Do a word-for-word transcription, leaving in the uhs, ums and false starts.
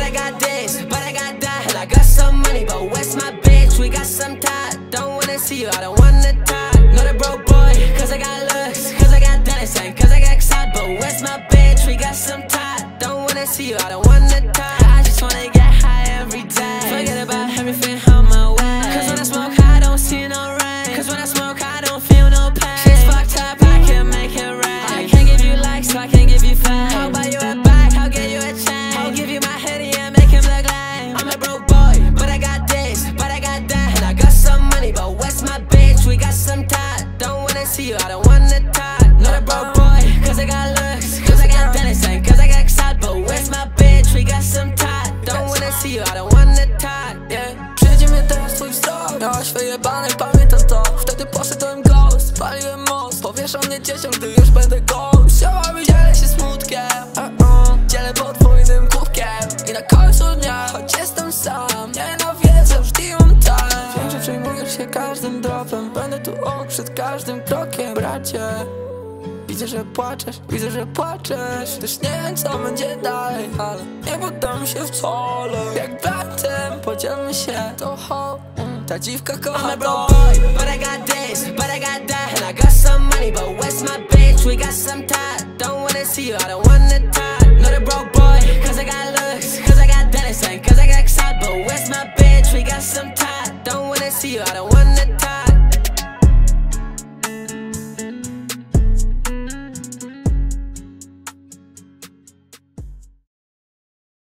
I got this, but I got that. And I got some money, but where's my bitch? We got some time. Don't wanna see you, I don't wanna talk. Not a broke boy, cause I got looks, cause I got dollars, and cause I got excited. But where's my bitch? We got some time. Don't wanna see you, I don't wanna talk. I just wanna get high every day. Forget about everything on my way. Cause when I smoke, I don't see no rain. Cause when I smoke, I don't feel no pain. Shit's fucked up, I can make it rain. I can't give you likes, so I can give you fame. I'll buy you a bike, I'll get you a chain. I'll give you my heady and make him look lame. I'm a broke boy, but I got this, but I got that. And I got some money, but where's my bitch? We got some time. Don't wanna see you, I don't wanna talk. Not a broke boy, cause I got looks, cause I got dollars, and cause I got excited. But where's my bitch? We got some time. Don't wanna see you, I don't wanna talk, yeah. Przyjdzie mnie teraz twój wzrok. Miałaś wyjebane, pamiętam to. Wtedy poszedłem ghost, paliłem most. Powieszą mnie dzieciom, gdy już będę ghost. Chciałabym dzielę się smutkiem, uh -uh. Dzielę podwójnym kubkiem. I na końcu dnia, choć jestem sam, nienawidzę już demon time. Wiem, że przejmujesz się każdym dropem. Będę tu obok przed każdym krokiem, bracie. Widzę, że płaczesz, widzę, że płaczesz. Też nie wiem, co będzie dalej, ale nie poddam się wcale. Jak bratem podzielmy się, to ho, ta dziwka kocha I'm a broke boy, but I got this, but I got that. And I got some money, but where's my bitch? We got some time. Don't wanna see you, I don't wanna talk. Not a broke boy, cause I got looks, cause I got dollars, and